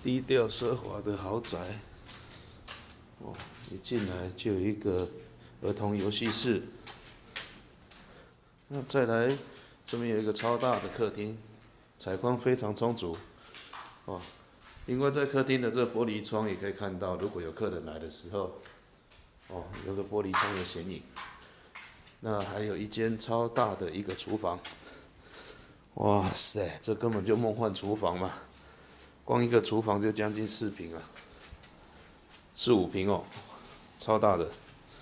低调奢华的豪宅。哦，一进来就有一个儿童游戏室。那再来，这边有一个超大的客厅，采光非常充足。哦，因为在客厅的这玻璃窗也可以看到，如果有客人来的时候，哦，有个玻璃窗的显影。那还有一间超大的一个厨房。哇塞，这根本就梦幻厨房嘛！光一个厨房就将近4平啊，4、5平哦，超大的。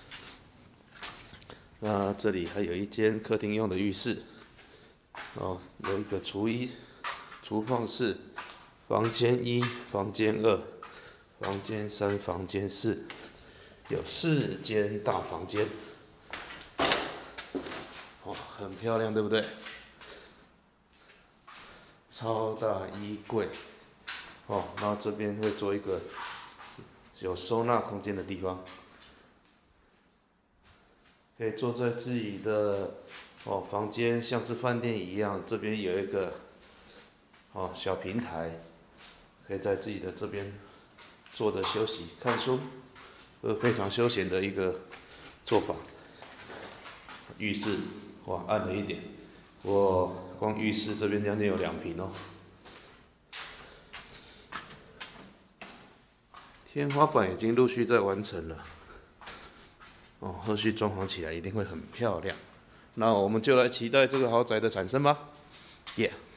那这里还有一间客厅用的浴室，哦，有一个厨房室，房间1、房间2、房间3、房间4，有4间大房间，哦，很漂亮，对不对？超大衣柜，哦，然后这边会做一个有收纳空间的地方，可以坐在自己的房间，像是饭店一样，这边有一个小平台，可以在自己的这边坐着休息看书，非常休闲的一个做法。浴室哇暗了一点，光浴室这边将近有2平哦。天花板已经陆续在完成了，后续装潢起来一定会很漂亮。那我们就来期待这个豪宅的产生吧，耶、yeah